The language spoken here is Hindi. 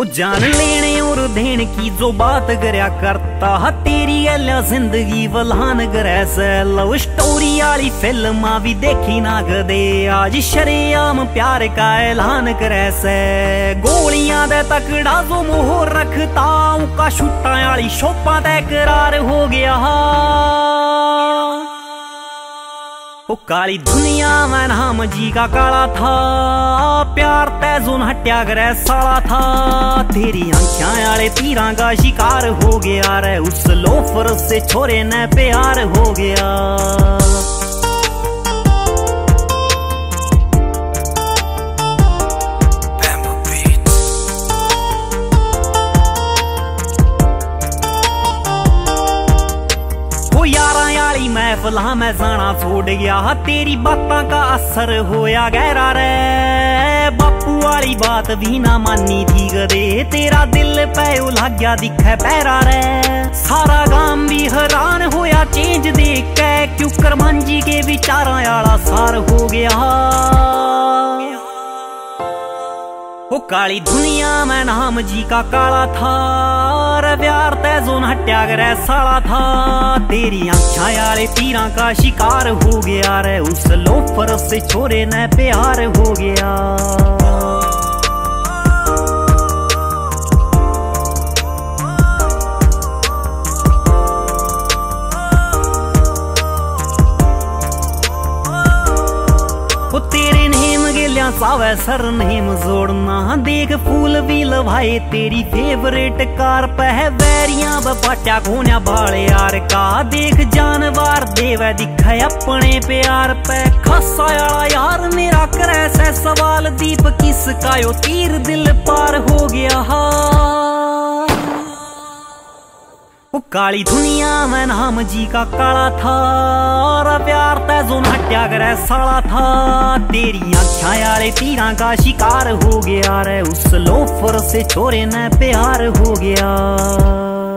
वो जान लेने और देने की जो बात करया करता, तेरी गल्ला जिंदगी वल्हान करे से। लव स्टोरी आली फिल्म भी देखी ना कदे, आज शरेआम प्यार का ऐलान करे से। गोलियां दे तकड़ा जो मोहर रखता, उनका छुट्टा आली शोपा तय करार हो गया। वो काली दुनिया में नाम जी का काला था, प्यार तैजुन हट्या करे साला था। तेरी आंखों आले तीरां का शिकार हो गया रे, उस लोफर से छोरे ने प्यार हो गया। महफिलां में जाना छोड़ गया, तेरी बातों का असर होया गहरा रे। बापू वाली बात भी ना मानी थी कदे, तेरा दिल पे उलझ गया दिखे पैरा रे। सारा गांव भी हैरान होया चेंज देख के, क्यों करमांजी के विचारा आला सार हो गया। वो काली दुनिया में नाम जी का काला था, प्यार तैजुन हट्या करे साला था। तेरी आंखों आले तीरां का शिकार हो गया रे, उस लोफर से छोरे ने प्यार हो गया। तेरे नेम गेलिया सावे सर नेम जोड़ना, देख फूल भी लभाए तेरी फेवरेट कार पे है। बैरियां बपाट्या घोनिया बाले यार का, देख जानवर देवे दिखे अपने प्यार पे। खासा यारा यार मेरा करे से सवाल, दीप किसका यो तीर दिल पार हो गया। वो काली दुनिया में नाम जी का काला था, प्यार तैजुन हट्या करे साला था। तेरी आंखों आले तीरां का शिकार हो गया रे, उस लोफर से छोरे ने प्यार हो गया।